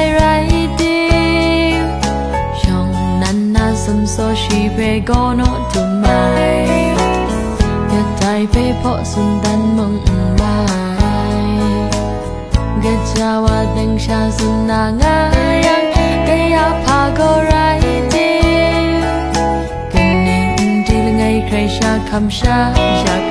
ไรดียองนั้นน่าสมโซชีเปก็โนตุไม่ก็ใจไปเพราะสุนดันมึงไม่ก็จะว่าดังชาสุนนางายังก็อยากพาก็ไรดีก็นิ่งที่ละไงใครชาคำชาอยาก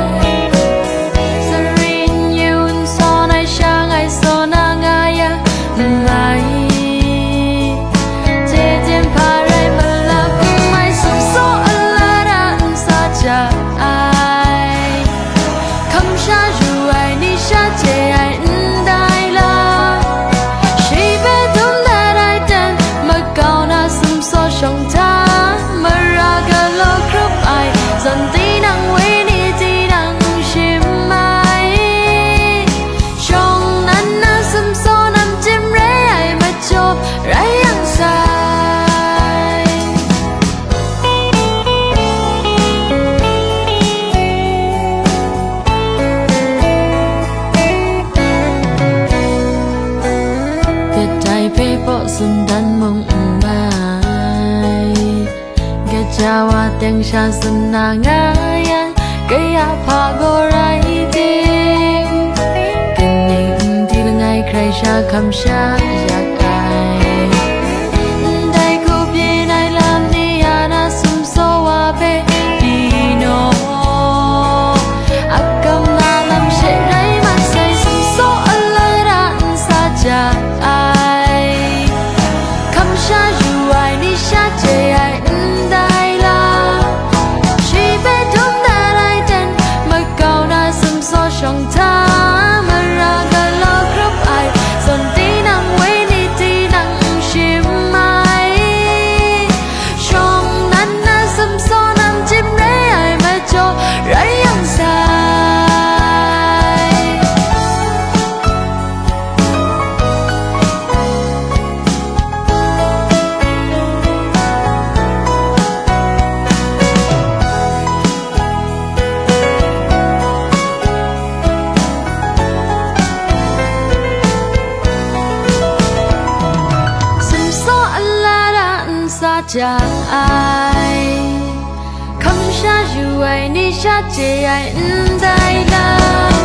สุนดันมองไม่ก็จะว่าเตียงชาสุนนางายังก็อยากพาก็ไรดีก็นิ่งที่ละไงใครชาคำชาอยากได้คูเปียในลำนี้อานาสุมโซวาเปดีโนอักกำนาลำเชไรมาใส่สุมโซอะไรรันซาจาจากไอคำชาอยู่ไว้นี่ชาเจไอได้ละ